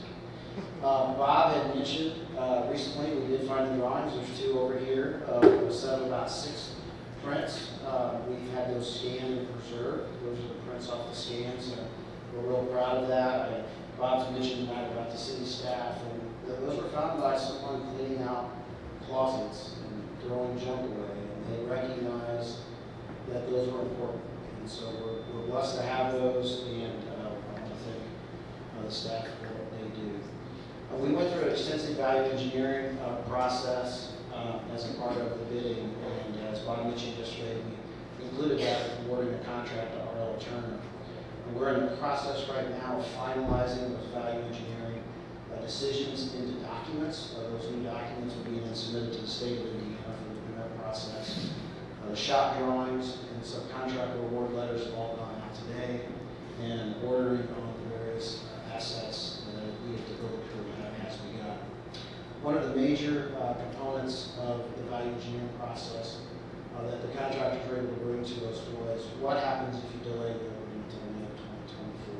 Um, Bob had mentioned uh, recently we did find the drawings. There's two over here. Uh, we settled about six prints. Uh, we've had those scanned and preserved. Those are the prints off the scans. So we're real proud of that. And Bob's mentioned tonight about the city staff, and th those were found by someone cleaning out closets and throwing junk away, and they recognized that those were important. And so we're, we're blessed to have those, and uh, I want to thank uh, the staff for what they do. Uh, we went through an extensive value engineering uh, process uh, as a part of the bidding, and as Bob mentioned yesterday, we included that in awarding a contract to R L Turner. And we're in the process right now of finalizing those value engineering uh, decisions into documents. Uh, those new documents will be then submitted to the state of Indiana for the permit process. Uh, the shop drawings and subcontractor award letters have all gone out today, and ordering on the various uh, assets that we have to build crew has begun. One of the major uh, components of the value engineering process uh, that the contractors were able to bring to us was what happens if you delay the opening until May of twenty twenty-four.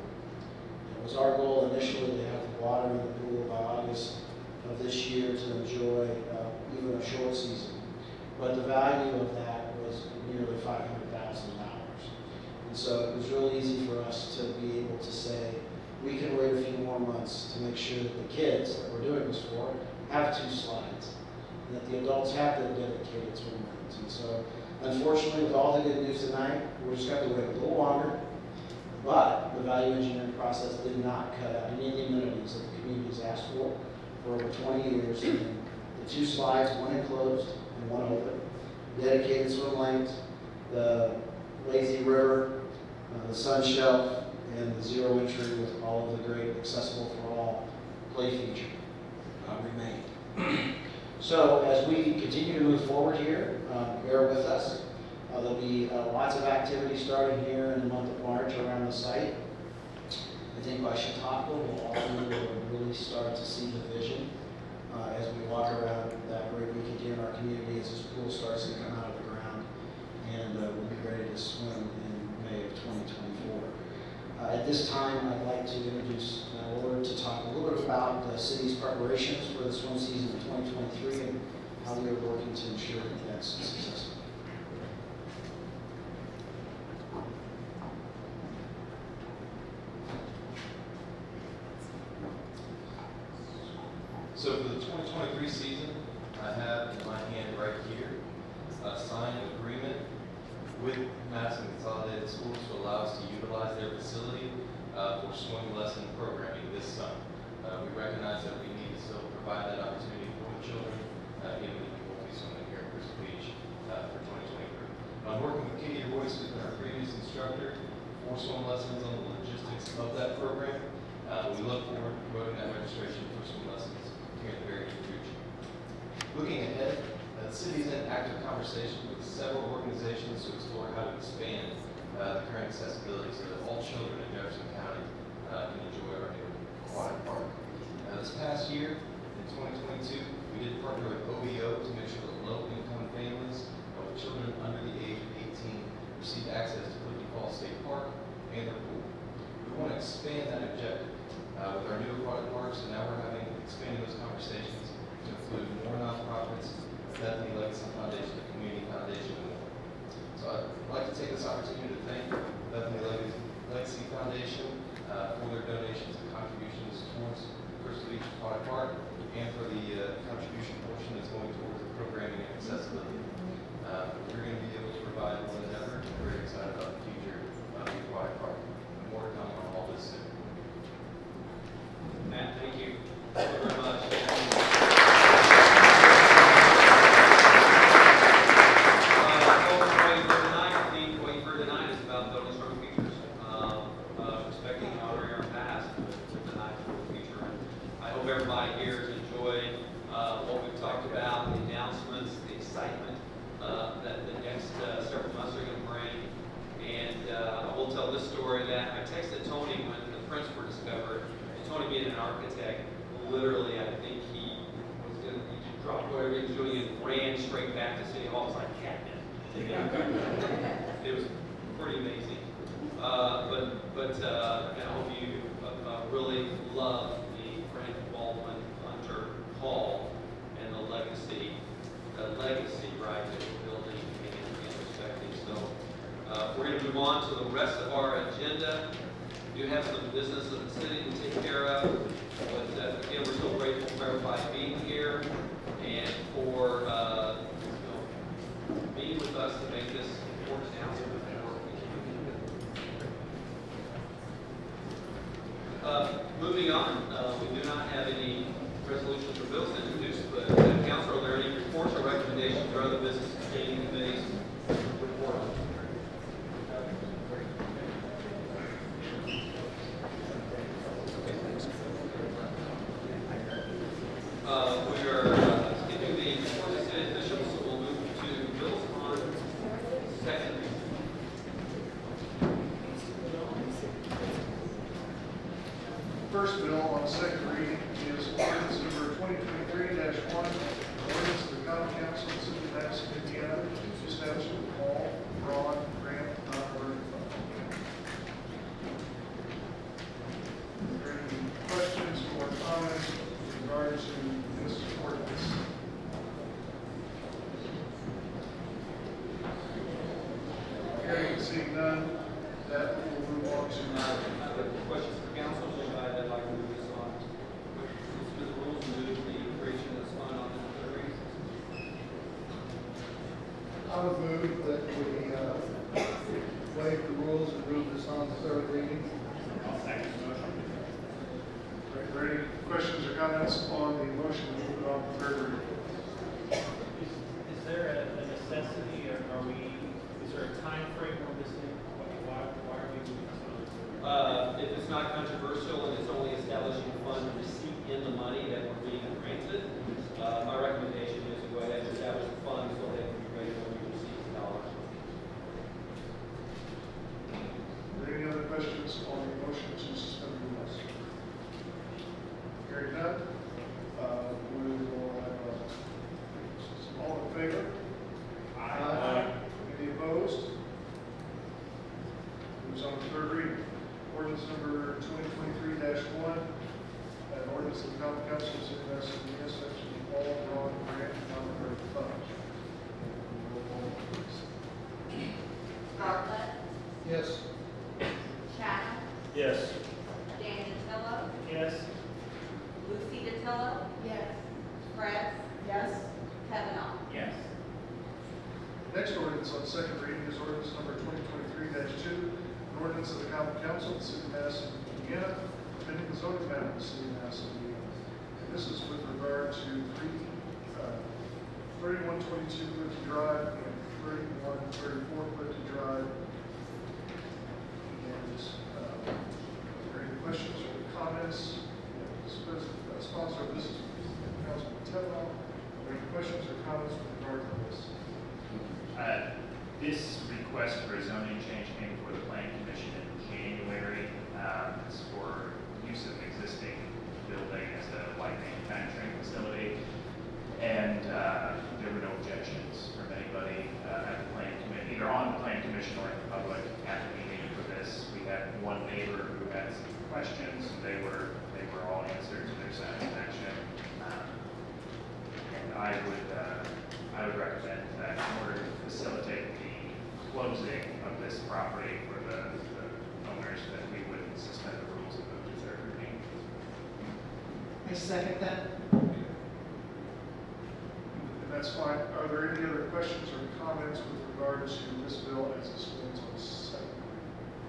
It was our goal initially to have the water in the pool by August of this year to enjoy uh, even a short season. But the value of that was nearly five hundred thousand dollars. And so it was really easy for us to be able to say, we can wait a few more months to make sure that the kids that we're doing this for have two slides, and that the adults have their dedicated swim lanes. And so, unfortunately, with all the good news tonight, we're just going to have to wait a little longer. But the value engineering process did not cut out any of the amenities that the community's asked for for over twenty years. And the two slides, one enclosed and one open, dedicated swim lanes, the lazy river, uh, the sun shelf, and the zero entry with all of the great accessible for all play feature uh, remained. So as we continue to move forward here, uh, bear with us. Uh, there'll be uh, lots of activity starting here in the month of March around the site. I think by Chautauqua, we'll all really start to see the vision uh, as we walk around that great weekend here in our community as this pool starts to come out of the ground, and uh, we'll be ready to swim in May of twenty twenty-four. Uh, at this time, I'd like to introduce uh, Laura to talk a little bit about the city's preparations for the swim season of twenty twenty-three and how we are working to ensure that that's successful. So for the twenty twenty-three season, I have in my hand right here a signed agreement with Madison Consolidated Schools to allow us to utilize their facility uh, for swim lesson programming this summer. Uh, we recognize that we need to still provide that opportunity for the children, uh, given that we won't be swimming here at Crystal Beach uh, for twenty twenty-three. I'm working with Katie Royce, our previous instructor, for swim lessons on the logistics of that program. Uh, we look forward to promoting that registration for swim lessons here in the very near future. Looking ahead, uh, the city is in active conversation with several organizations to explore how to expand uh, the current accessibility so that all children in Jefferson County uh, can enjoy our new aquatic park. Uh, this past year, in twenty twenty-two, we did partner with O B O to make sure that low-income families uh, with children under the age of eighteen receive access to Liberty Falls State Park and their pool. We want to expand that objective uh, with our new aquatic parks, and now we're having expanding those conversations to include more nonprofits, Bethany Legacy Foundation, the Community Foundation, and more. So I'd like to take this opportunity to thank Bethany Legacy Foundation uh, for their donation towards Crystal Beach Aquatic Park, and for the uh, contribution portion that's going towards the programming and accessibility. Uh, we're going to be able to provide more than ever. We're very excited about the future of the aquatic park. More to come on all this soon. Matt, thank you. Thank you very much. Everybody here has enjoyed uh, what we've talked about, the announcements, the excitement uh, that the next uh, several months are going to bring. And uh, I will tell this story that I texted Tony when the prints were discovered. And Tony, being an architect, literally, I think he was going to, he just dropped whatever he was doing and ran straight back to City Hall. It's like catnip. It was pretty amazing. Uh, but but uh, I hope you uh, really love Baldwin Hunter Hall and the legacy, the legacy, right, that we're building and, and respecting. So uh, we're going to move on to the rest of our agenda. We do have some business of the city to take care of, but uh, again, we're so grateful for everybody being here and for uh, you know, being with us to make this important announcement. Uh, moving on, uh, we do not have any resolutions or bills introduced, but uh, Council, are there any reports or recommendations or other business standing committees report? Uh, we are uh, skipping the report of city officials, so we'll move to bills on second reading. First bill on second reading is ordinance number twenty twenty-three dash one, ordinance of the common council of the city of Madison, Indiana, establishing the Paul Braun Grant non-emergent fund. Are there any questions or comments in regards to this ordinance? Hearing and seeing none, that will move on to questions for council. I'd like to move this on. Suspend the rules and move the creation of this fund on the third reading. I would move that we uh, waive the rules and move this on the third reading. I'll second the motion. Are there any questions or comments on the motion to move it on the third reading? Is, is there a, a necessity, or are we, is there a time frame on this thing? Why, why are we moving this on? Uh, if it's not controversial and it's only establishing a fund receipt in the money that we're being granted, uh, my recommendation is to go ahead and establish the fund so that it can be ready when we receive the dollars. Are there any other questions on the motion to suspend the rules? Hearing none, uh, we will have, uh, all in favor? Aye. Any opposed? Moves on to third reading. Ordinance number twenty twenty-three dash one, an ordinance of the common council of the city of Madison, Indiana, section of all Braun Grant non-emergent funds. Roll call, please. Bartlett, Yes. Chapman, Yes. Dan DiTillo, Yes. Lucy DiTillo, Yes. Fred, Yes. Kavanaugh. Yes. Next ordinance on second reading is ordinance number twenty twenty-three dash two, an ordinance of the common council of the city of Madison, Indiana, amending the zoning map of the city of Madison, Indiana. And this is with regard to three, uh, thirty-one twenty-two Clifton Drive and thirty-one thirty-four Clifton Drive. And, uh, are there any questions or comments? Uh, Sponsor of this is Councilman Kavanaugh. Are there any questions or comments with regard to this? Uh, this request for a zoning change came before the planning commission in January. Um, it's for use of an existing building as a light manufacturing facility. And uh, there were no objections from anybody uh, at the planning commission, either on the planning commission or in the public at the meeting for this. We had one neighbor who had some questions, and they were they were all answered to their satisfaction. Um, and I would uh, I would recommend that in order to facilitate the closing of this property for the, the owners, that we would suspend the rules and move to third reading. I second that. And that's fine. Are there any other questions or comments with regards to this bill as it stands on second reading?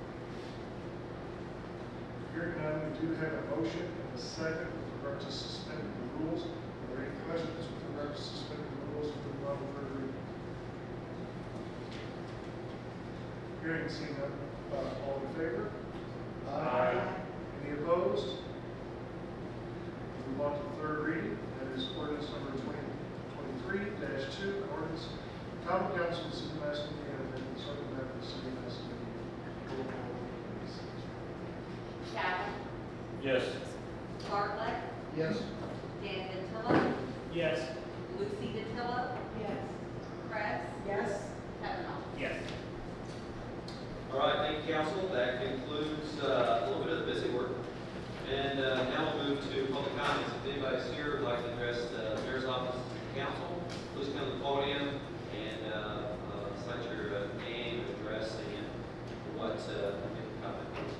Hearing none, we do have a motion and a second with regard to suspending the rules. Are there any questions with regard to suspending the rules and moving on to third reading? Hearing and seeing none, uh, all in favor? Aye. Any opposed? Move on to the third reading. That is ordinance number twenty twenty-three dash two, an ordinance, common council of the city of Madison, Indiana, amending the zoning map of the city of Madison, Indiana. Roll call, please. Chapman? Yes. Bartlett? Yes. Dan Datillo? Yes. Lucy Datillo? Yes. Fred? Yes. Kavanaugh? Yes. All right, thank you, council. That concludes uh, a little bit of the busy work. And uh, now we'll move to public comments. If anybody's here would like to address the mayor's office and council, please come to the podium and uh, uh, cite your uh, name, address, and what uh, make a comment, please.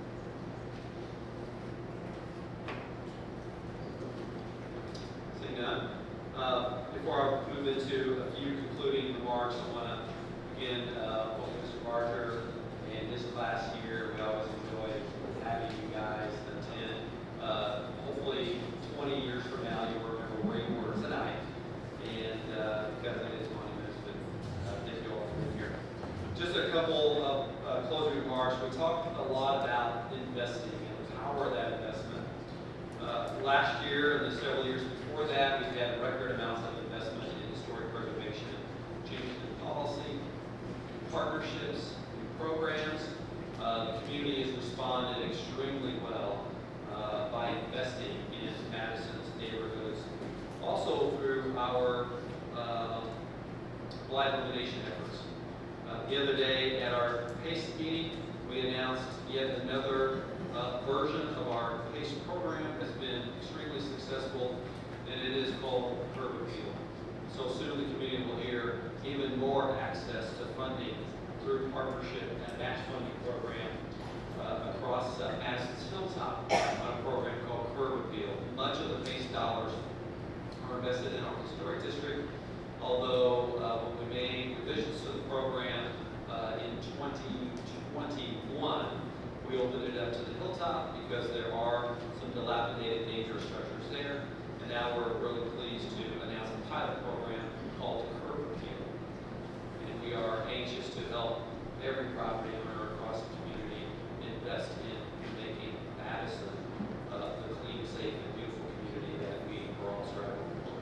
Seeing none. Uh, before I move into a few concluding remarks, I want to again uh, welcome Mister Barger and his class here. We always enjoy having you guys attend. Uh, hopefully, twenty years from now, you'll remember where you were tonight. And uh, because it is monuments, but uh, thank you all for being here. Just a couple of uh, closing remarks. We talked a lot about investing and the power of that investment. Uh, last year and the several years before that, we've had record amounts of investment in historic preservation, changes in policy, partnerships, new programs. Uh, the community has responded extremely well uh, by investing in Madison's neighborhoods. Also through our uh, blight elimination efforts. Uh, the other day at our PACE meeting, we announced yet another uh, version of our PACE program. Has been extremely successful, and it is called Curb Appeal. So soon the community will hear even more access to funding through partnership and match funding program uh, across uh, Madison's Hilltop on a program called Curb Appeal. Much of the PACE dollars are invested in our historic district, although uh, when we made revisions to the program uh, in twenty twenty-one, we opened it up to the Hilltop because there are some dilapidated, dangerous structures there. And now we're really pleased to announce a pilot program called Curb Appeal. And we are anxious to help every property owner across the community invest in making Madison uh, the clean, safe, and beautiful community that we are all striving for.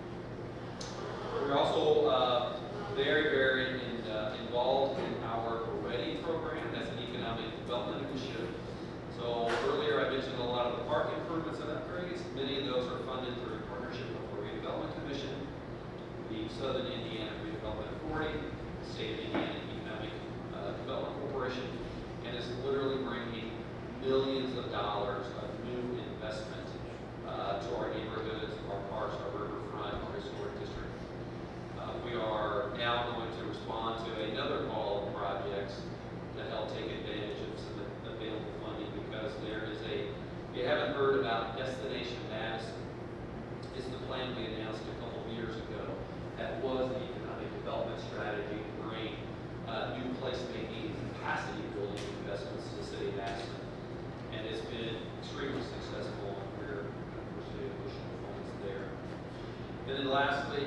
We're also uh, very, very in, uh, involved in our Ready program. That's an economic development initiative. So earlier I mentioned a lot of the park improvements and upgrades. Many of those are funded through a partnership with the Redevelopment Commission, the Southern Indiana Redevelopment Authority, the State of Indiana Economic uh, Development Corporation, and it's literally bringing millions of dollars of new investment uh, to our neighborhoods, our parks, our riverfront, our historic district. Uh, we are now going to respond to another call of projects to help take advantage of some available funding, because there is a, if you haven't heard about Destination Madison, it's the plan we announced a couple of years ago. That was the economic development strategy to bring uh, new placemaking, capacity building investments to the city of Madison. And it's been extremely successful, and we're pursuing additional funds there. And then lastly,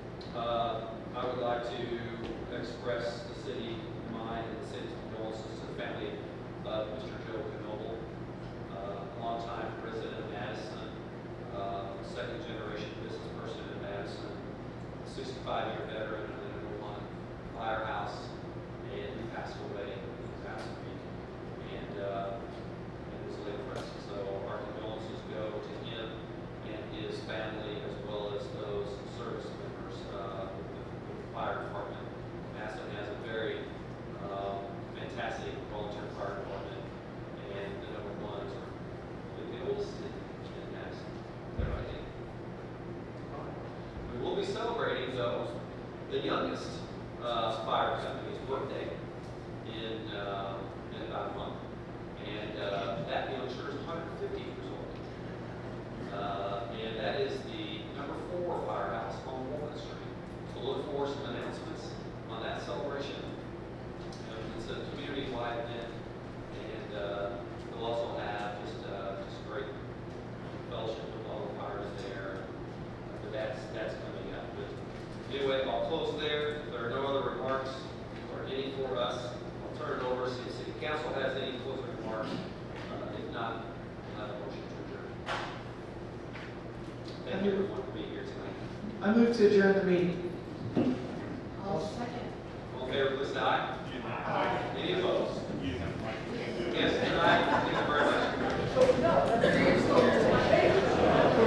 uh, I would like to express the city mind and the city's condolences to the family of Mister Joe Knoebel, uh, longtime resident of Madison, uh, second generation business person in Madison, sixty-five year veteran of the number one firehouse, and he passed away this past week, and uh, it was late present. So our condolences go to him and his family, as well as those service members uh, with, the, with the fire department. Madison has a very uh, fantastic volunteer fire department, and the number ones are the oldest in, in Madison. Is that right, Dave? We will be celebrating, though, the youngest uh, fire company's birthday in, uh, in about a month. And uh, that youngster is one hundred fifty years old. Uh, and that is the number four firehouse on Walnut Street. So look for some announcements on that celebration. You know, it's a community-wide event, and uh, we'll also have just uh, just great fellowship with all the fires there. But that's that's coming up. But anyway, I'll close there. If there are no other remarks or any for us, I'll turn it over. See if City Council has any closing remarks. Uh, if not, we'll have a motion to adjourn. Thank you everyone for being here tonight. I move to adjourn the meeting. All in favor, please say aye.